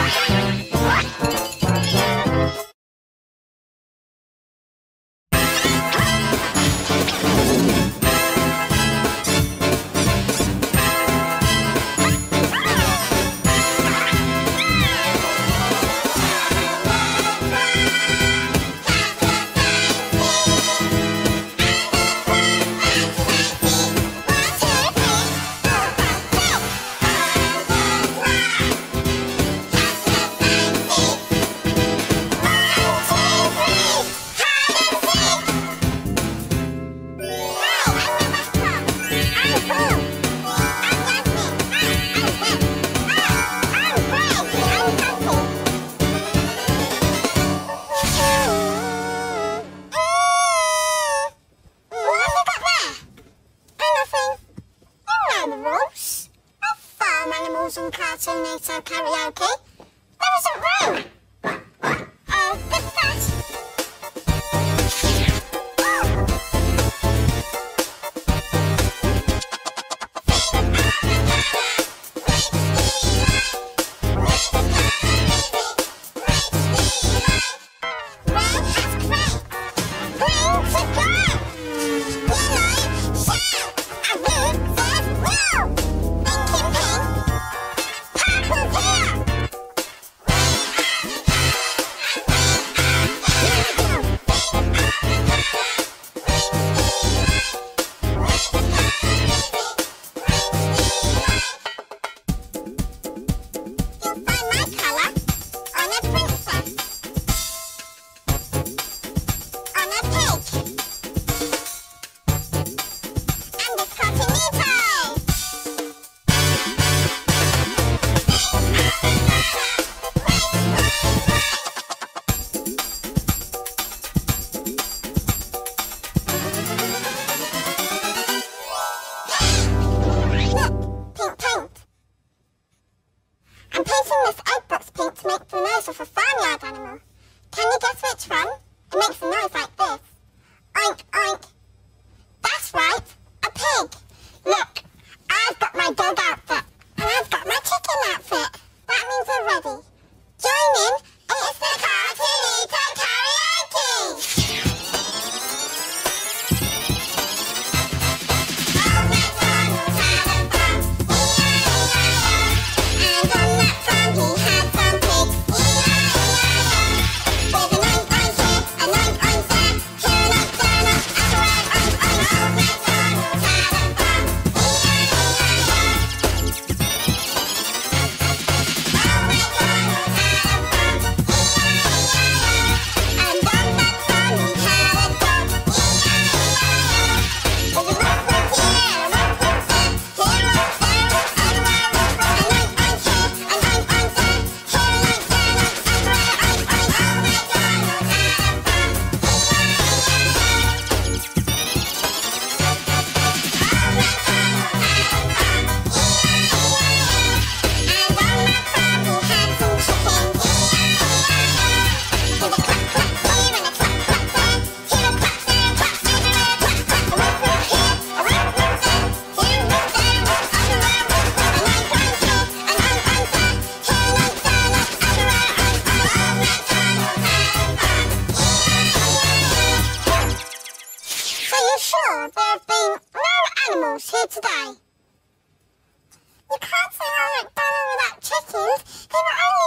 And Cartoonito Karaoke. There isn't room. Oh, look at that. I'm painting this egg box pink to make the nose of a farmyard animal. Can you guess which one? It makes a noise like this. Oink, oink. That's right, a pig. Look, I've got my dog outfit, and I've got my chicken outfit. That means we're ready. Join in, it's the Cartoonito Karaoke! Here today. You can't say, oh, MacDonald without chickens. They were only